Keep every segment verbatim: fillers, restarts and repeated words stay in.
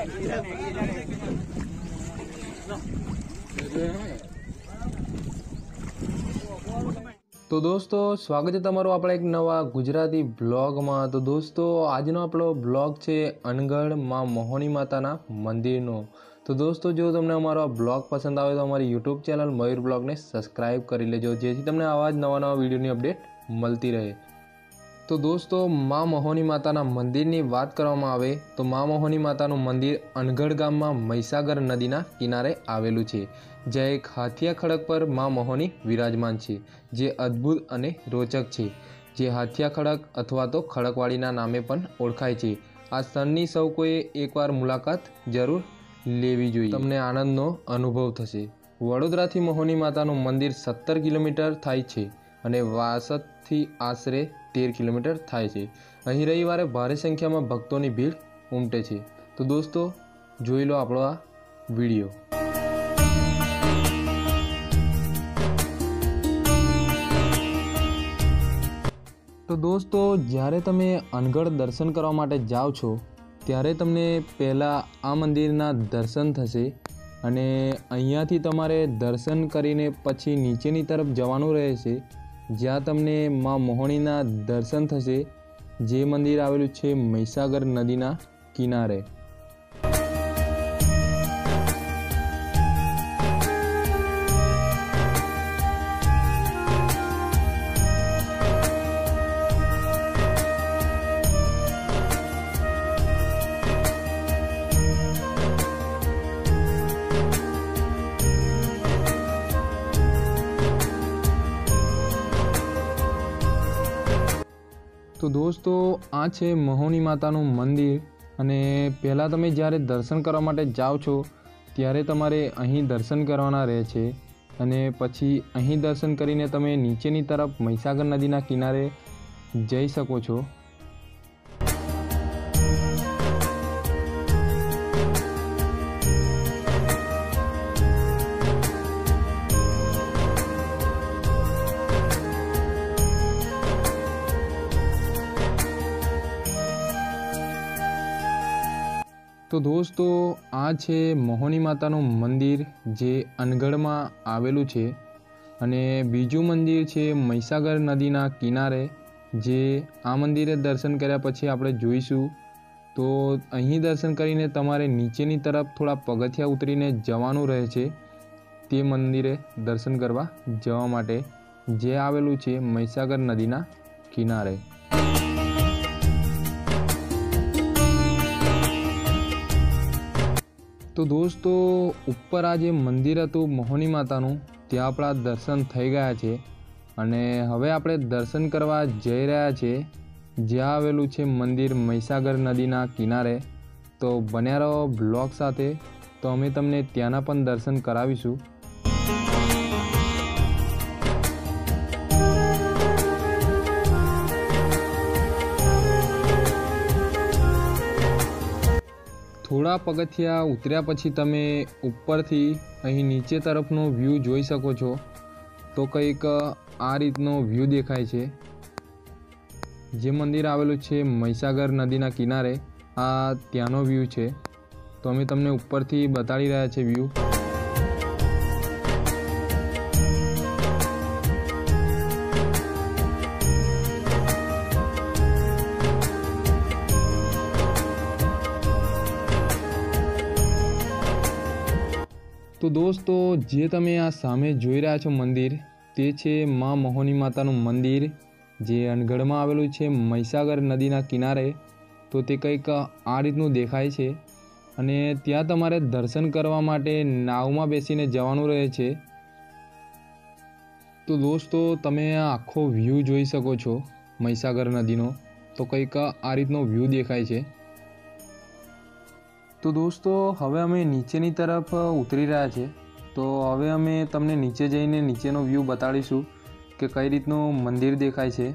तो दोस्तों स्वागत है तमारो अपना एक नवा गुजराती ब्लॉग में। तो दोस्तों आजनो आपणो ब्लॉग है अनगढ़ मां मोहनी माताना मंदिरनो। तो दोस्तों जो तमने अमारो ब्लॉग पसंद आवे तो हमारी यूट्यूब चैनल मयूर ब्लॉग ने सब्सक्राइब कर लेजो, जेथी तमने आवा ज नवा नवा विडियोनी अपडेट मळती रहे। तो दोस्तों मां मोहनी माताना मंदिरनी वात करवामां आवे तो मां मोहनी मातानुं मंदिर अनगढ़ गाममां महीसागर नदीना किनारे आवेलुं छे, जे एक हाथिया खड़क पर मां मोहनी विराजमान छे, जे अद्भुत अने रोचक छे, जे हाथिया खड़क अथवा तो खड़कवाड़ीना नामे पण ओळखाय छे। आ स्थळनी सौ कोईए एकवार मुलाकात जरूर लेवी जोईए, तमने आनंदनो अनुभव थशे। वडोदराथी मोहनी मातानुं मंदिर सत्तर किलोमीटर थाय छे अने वासदथी आशरे तेर किलोमीटर थाय छे। અહીં રવિવારે ભારે સંખ્યામાં ભક્તોની ભીડ ઉમટે છે। તો દોસ્તો જોઈ લો આપણો આ વિડીયો। તો દોસ્તો જ્યારે તમે અનગઢ દર્શન કરવા માટે જાઓ છો ત્યારે તમને પહેલાં આ મંદિરના દર્શન થશે અને અહીંયાથી તમારે દર્શન કરીને પછી નીચેની તરફ જવાનું રહેશે, જ્યાં તમને માં મોહણીના દર્શન થશે, જે મંદિર આવેલું છે મહીસાગર નદીના કિનારે। तो दोस्तों आ है मोहनी मातानुं मंदिर अने पहला तमे ज्यारे दर्शन करवा माटे जाओ छो त्यारे तमारे अहीं दर्शन करवाना रहे छे अने पछी अहीं दर्शन करीने तमे नीचेनी तरफ महीसागर नदीना किनारे जई शको छो। तो दोस्तों आ है मोहनी मातानुं मंदिर जे अनगढ़ में आवेलू है अने बीजू मंदिर है महीसागर नदीना किनारे, जे आ मंदिरे दर्शन कर्या पछी आपणे जोईशुं। तो अहीं दर्शन करीने तमारे नीचेनी तरफ थोड़ा पगथिया उतरीने जवानुं रहे छे ते मंदिरे दर्शन करवा जवा माटे, जे आवेलू है महीसागर नदीना किनारे। तो दोस्तों ऊपर आज मंदिर हतुं मोहनी मातानुं त्यां आपणा दर्शन थई गया छे अने हवे आपणे दर्शन करवा जई रह्या छे ज्यां आवेलुं छे मंदिर महीसागर नदीना किनारे। तो बन्या रहो ब्लॉग साथे, तो अमे तमने त्याना पण दर्शन करावीशुं। थोड़ा पगथिया उतर्या पछी तमे उपरथी अहीं नीचे तरफनो व्यू जोई शको छो। तो कंईक आ रीतनो व्यू देखाय छे। जे मंदिर आवेलुं छे महीसागर नदीना किनारे आ त्यानो व्यू छे। तो अमे तमने उपरथी बताड़ी रह्या छे व्यू। तो दोस्तों जे तमे आ सामे जोई रह्या छो मंदिर ते छे मां मोहनी मातानुं मंदिर, जे अनगढ़ में आवेलुं छे महीसागर नदीना किनारे। तो ते कंईक आ रीतनुं देखाय छे अने त्यां तमारे दर्शन करवा माटे नावमां बेसीने जवानुं रहे छे। तो दोस्तों तमे आ आखो व्यू जोई शको छो महीसागर नदीनो। तो कंईक आ रीतनो व्यू देखाय छे। तो दोस्तों हवे अमे नीचेनी तरफ उतरी रह्या छे। तो हवे अमे तमने नीचे जईने नीचेनो व्यू बताड़ीशुं के कई रीतनुं मंदिर देखाय छे।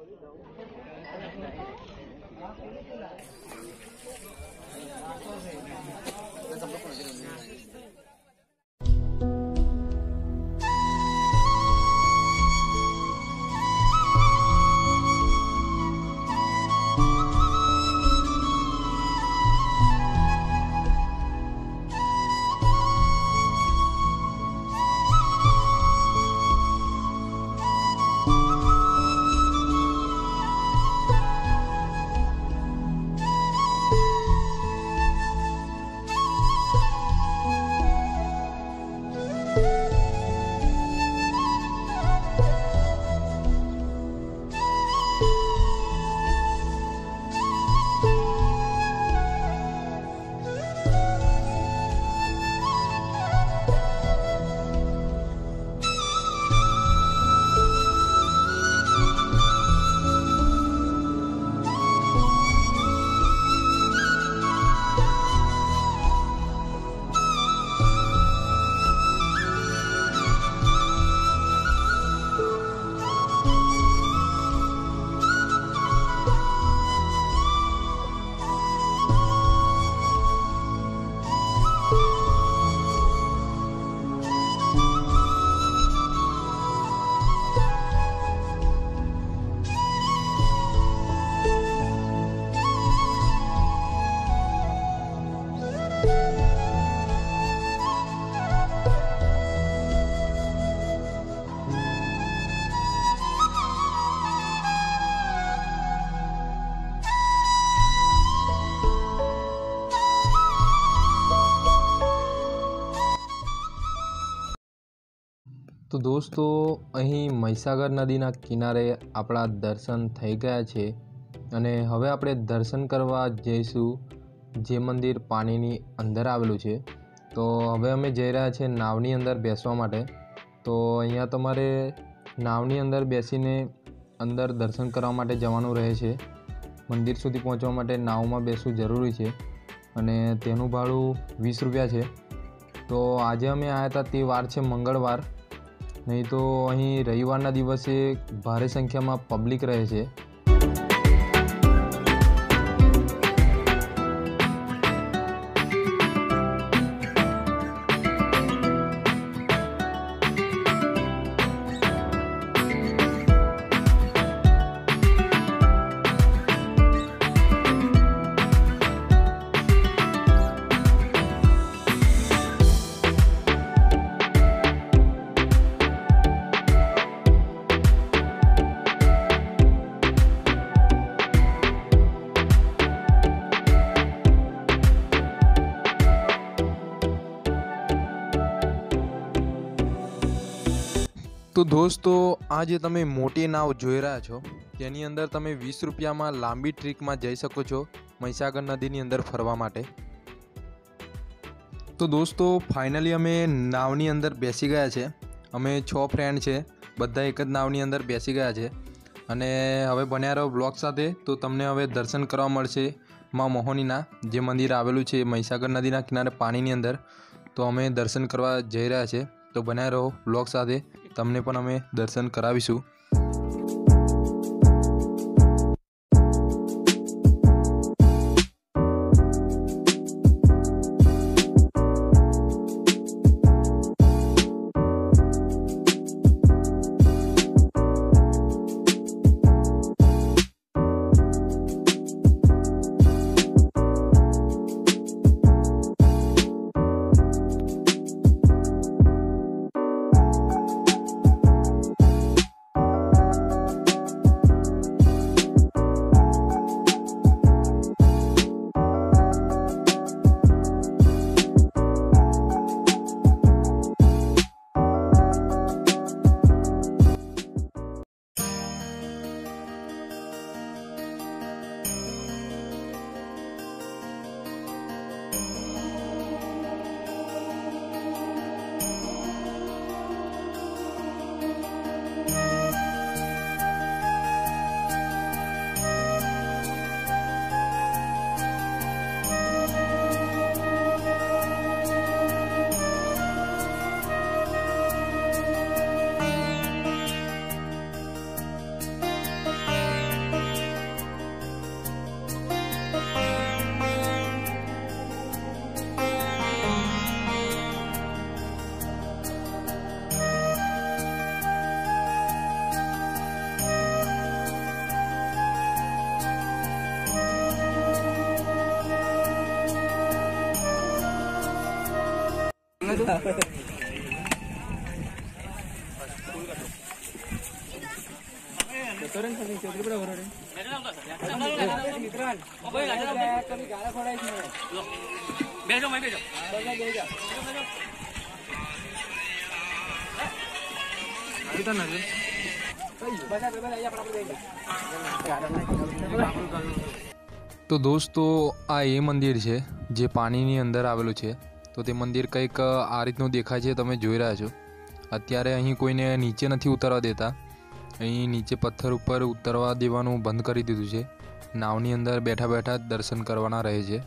તો દોસ્તો અહીં મહીસાગર નદીના કિનારે આપણા દર્શન થઈ ગયા છે અને હવે આપણે દર્શન કરવા જઈશું જે મંદિર પાણીની અંદર આવેલું છે. તો હવે અમે જઈ રહ્યા છીએ નાવની અંદર બેસવા માટે. તો અહીંયા તમારે નાવની અંદર બેસીને અંદર દર્શન કરવા માટે જવાનું રહે છે. મંદિર સુધી પહોંચવા માટે નાવમાં બેસવું જરૂરી છે અને તેનું ભાડું વીસ રૂપિયા છે. તો આજે અમે આવ્યા હતા તે વાર છે મંગળવાર, નહીં તો અહીં રવિવારના દિવસે ભારે સંખ્યામાં પબ્લિક રહે છે. તો દોસ્તો આ જે તમે મોટી નાવ જોઈ રહ્યા છો તેની અંદર તમે વીસ રૂપિયામાં લાંબી ટ્રીકમાં જઈ શકો છો મહીસાગર નદીની અંદર ફરવા માટે. તો દોસ્તો ફાઇનલી અમે નાવની અંદર બેસી ગયા છે. અમે છ ફ્રેન્ડ છે, બધા એક જ નાવની અંદર બેસી ગયા છે અને હવે બન્યા રહો બ્લોગ સાથે. તો તમને હવે દર્શન કરવા મળશે માં મોહનીના, જે મંદિર આવેલું છે મહીસાગર નદીના કિનારે પાણીની અંદર. તો અમે દર્શન કરવા જઈ રહ્યા છે, તો બન્યા રહો બ્લોગ સાથે, તમને પણ અમે દર્શન કરાવીશું. તો દોસ્તો આ એ મંદિર છે જે પાણીની અંદર આવેલું છે. તો તે મંદિર કંઈક આ રીતનું દેખાય છે, તમે જોઈ રહ્યા છો. અત્યારે અહીં કોઈને નીચે નથી ઉતરવા દેતા. અહીં નીચે પથ્થર ઉપર ઉતરવા દેવાનું બંધ કરી દીધું છે. નાવની અંદર બેઠા બેઠા દર્શન કરવાના રહે છે.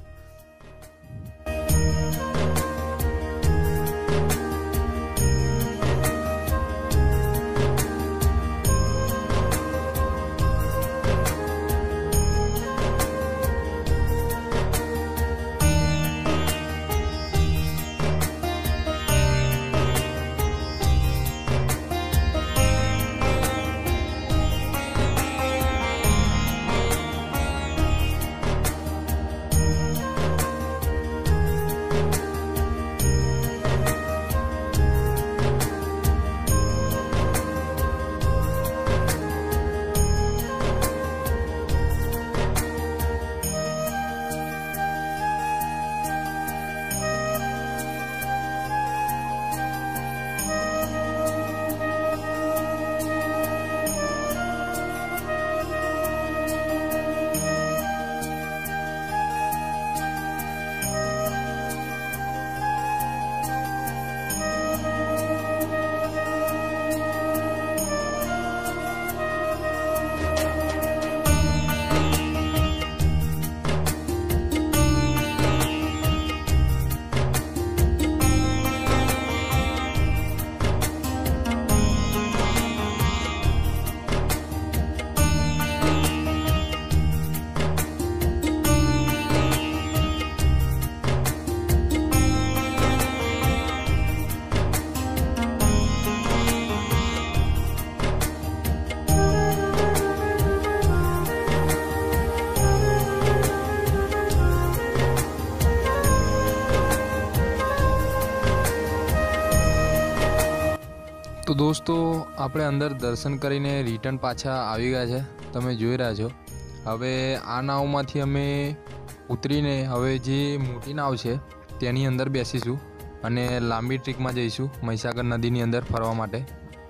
તો દોસ્તો આપણે અંદર દર્શન કરીને રિટર્ન પાછા આવી ગયા છે, તમે જોઈ રહ્યા છો. હવે આ નાવમાંથી અમે ઉતરીને હવે જે મોટી નાવ છે તેની અંદર બેસીશું અને લાંબી ટ્રીપમાં જઈશું મહીસાગર નદીની અંદર ફરવા માટે.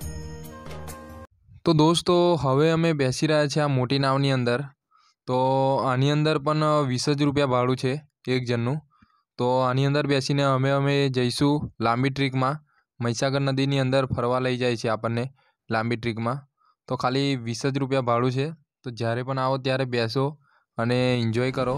તો દોસ્તો હવે અમે બેસી રહ્યા છીએ આ મોટી નાવની અંદર. તો આની અંદર પણ વીસ જ રૂપિયા ભાડું છે એક જણનું. તો આની અંદર બેસીને અમે અમે જઈશું લાંબી ટ્રીપમાં. મહીસાગર નદીની અંદર ફરવા લઈ જાય છે આપણને લાંબી ટ્રીપમાં. તો ખાલી વીસ જ રૂપિયા ભાડું છે. તો જ્યારે પણ આવો ત્યારે બેસો અને એન્જોય કરો.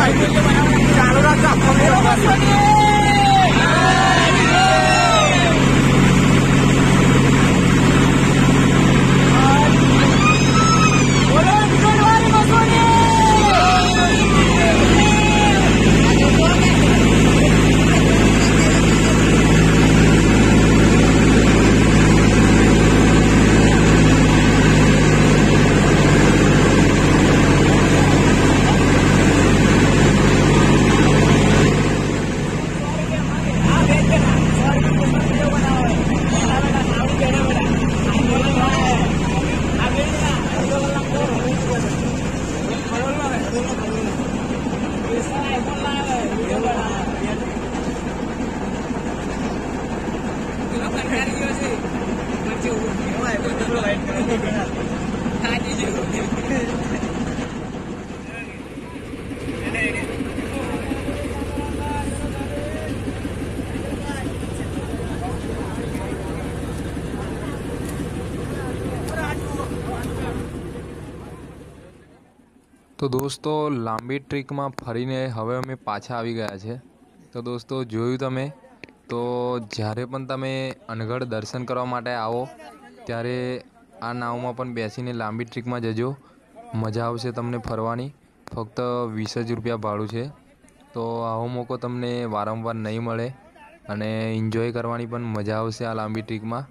તો દોસ્તો લાંબી ટ્રીકમાં ફરીને હવે અમે પાછા આવી ગયા છે। તો દોસ્તો જોયું તમે તો જ્યારે પણ તમે અનગઢ દર્શન કરવા માટે આવો ત્યારે આ નાવમાં પણ બેસીને લાંબી ટ્રીકમાં જજો, મજા આવશે તમને ફરવાની। ફક્ત વીસ જ રૂપિયા ભાડું છે। તો આવો મોકો તમને વારંવાર નહીં મળે અને એન્જોય કરવાની પણ મજા આવશે આ લાંબી ટ્રીકમાં।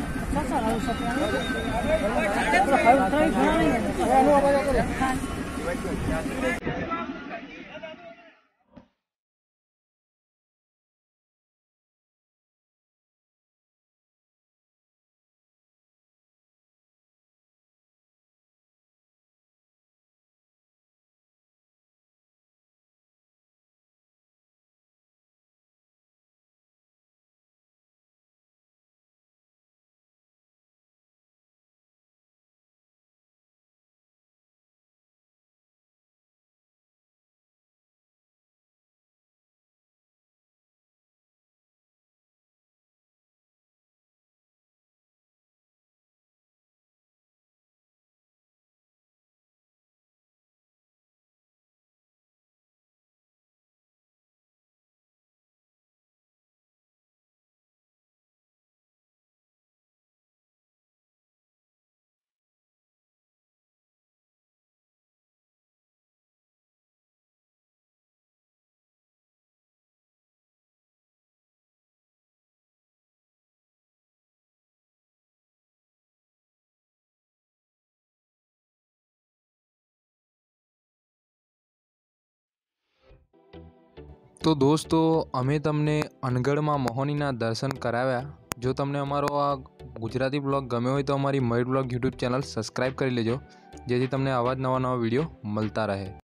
તો દોસ્તો અમે તમને અનગઢમાં મહોનીના દર્શન કરાવ્યા। જો તમને અમારો આ ગુજરાતી બ્લોગ ગમ્યો હોય તો અમારી Mayur blog YouTube channel subscribe કરી લેજો, જેથી તમને આવા જ નવા નવા વિડીયો મળતા રહે।